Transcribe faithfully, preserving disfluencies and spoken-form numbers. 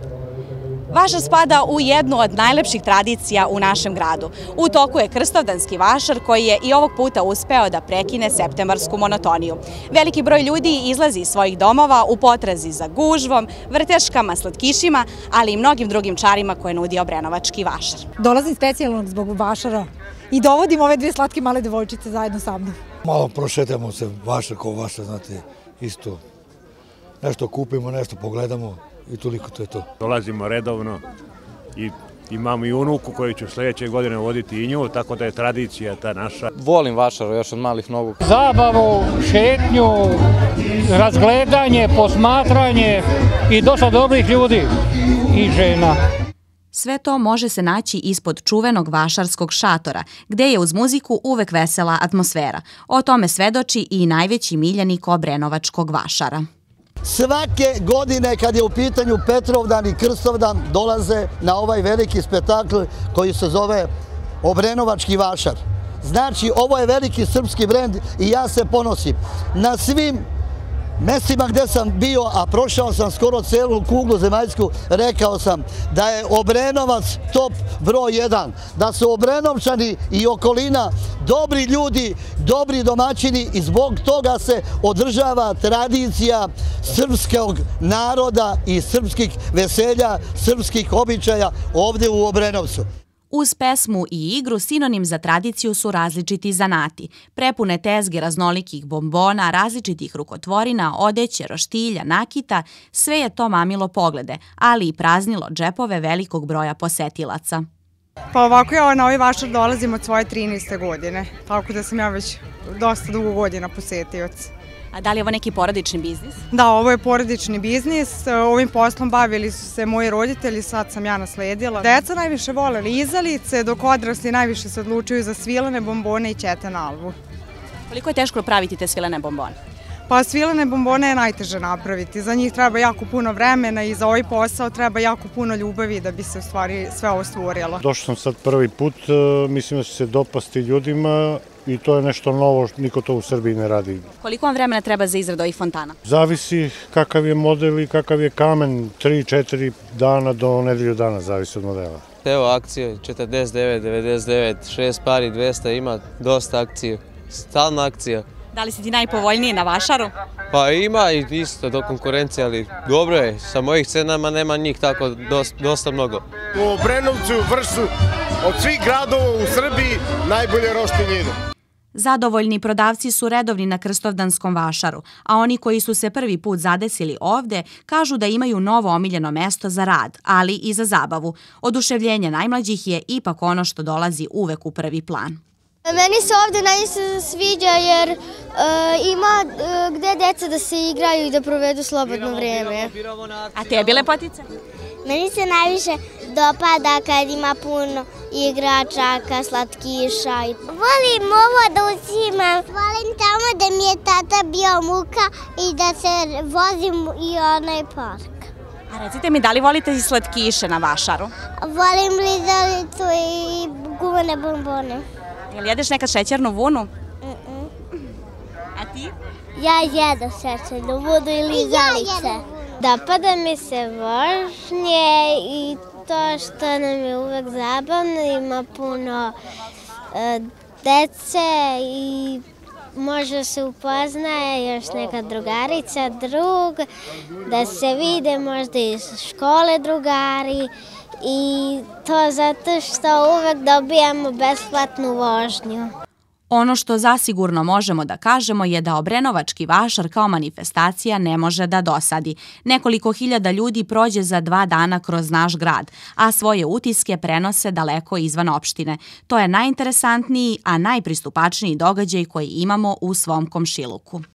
Vašar spada u jednu od najlepših tradicija u našem gradu. U toku je Krstovdanski vašar koji je i ovog puta uspeo da prekine septembarsku monotoniju. Veliki broj ljudi izlazi iz svojih domova u potrazi za gužvom, vrteškama, slatkišima, ali i mnogim drugim čarima koje nudi obrenovački vašar. Dolazim specijalno zbog vašara i dovodim ove dvije slatke male devojčice zajedno sa mnom. Malo prošetamo se vašar kao vašar, znate, isto. Nešto kupimo, nešto pogledamo. I toliko to je to. Dolazimo redovno i imamo i unuku koju ću sljedeće godine voditi i nju, tako da je tradicija ta naša. Volim vašar još od malih nogu. Zabavu, šetnju, razgledanje, posmatranje i dosta dobrih ljudi i žena. Sve to može se naći ispod čuvenog vašarskog šatora, gde je uz muziku uvek vesela atmosfera. O tome svedoči i najveći miljenik obrenovačkog vašara. Svake godine kad je u pitanju Petrovdan i Krstovdan dolaze na ovaj veliki spektakl koji se zove Obrenovački vašar. Znači, ovo je veliki srpski brend i ja se ponosim. Na svim mestima gde sam bio, a prošao sam skoro celu kuglu zemaljsku, rekao sam da je Obrenovac top broj jedan, da su Obrenovčani i okolina dobri ljudi, dobri domaćini i zbog toga se održava tradicija srpskog naroda i srpskih veselja, srpskih običaja ovdje u Obrenovcu. Uz pesmu i igru sinonim za tradiciju su različiti zanati. Prepune tezge raznolikih bombona, različitih rukotvorina, odeće, roštilja, nakita, sve je to mamilo poglede, ali i praznilo džepove velikog broja posetilaca. Pa ovako ja na ovaj vašar dolazim od svoje trinaeste godine, tako da sam ja već dosta dugo godina posetioc. A da li je ovo neki porodični biznis? Da, ovo je porodični biznis. Ovim poslom bavili su se moji roditelji, sad sam ja nasledila. Deca najviše vole lizalice, dok odrasli najviše se odlučuju za svilene bombone i ćeten albu. Koliko je teško praviti te svilene bombone? Pa svilene bombone je najteže napraviti. Za njih treba jako puno vremena i za ovaj posao treba jako puno ljubavi da bi se u stvari sve ovo stvorilo. Došao sam sad prvi put, mislim da će se dopasti ljudima. I to je nešto novo, niko to u Srbiji ne radi. Koliko vam vremena treba za izradu ovih fontana? Zavisi kakav je model i kakav je kamen, tri četiri dana do nedelju dana, zavisi od modela. Evo akcije, četrdeset devet, devedeset devet, šest pari, dvesta, ima dosta akcije, stalna akcija. Da li si ti najpovoljniji na vašaru? Pa ima i isto do konkurencije, ali dobro je, sa mojih cenama nema njih tako dosta mnogo. U Obrenovcu, Vršcu, od svih gradova u Srbiji najbolje roštilje idu. Zadovoljni prodavci su redovni na Krstovdanskom vašaru, a oni koji su se prvi put zadesili ovde kažu da imaju novo omiljeno mesto za rad, ali i za zabavu. Oduševljenje najmlađih je ipak ono što dolazi uvek u prvi plan. Meni se ovde najviše sviđa jer ima gde deca da se igraju i da provedu slobodno vreme. A tebi, lepotice? Meni se najviše dopada kad ima puno igračaka, slatkiša. Volim ovo da uzimam. Volim tamo da mi je tata bio muka i da se vozim i onaj park. A recite mi, da li volite i slatkiše na vašaru? Volim lizalicu i gumene bombone. Jel jedeš nekad šećernu vunu? A ti? Ja jedem šećernu vunu i lizalice. Dopada mi se vožnje i to što nam je uvek zabavno, ima puno dece i može se upoznaje još neka drugarica, drug, da se vide možda iz škole drugari i to zato što uvek dobijamo besplatnu vožnju. Ono što zasigurno možemo da kažemo je da obrenovački vašar kao manifestacija ne može da dosadi. Nekoliko hiljada ljudi prođe za dva dana kroz naš grad, a svoje utiske prenose daleko izvan opštine. To je najinteresantniji, a najpristupačniji događaj koji imamo u svom komšiluku.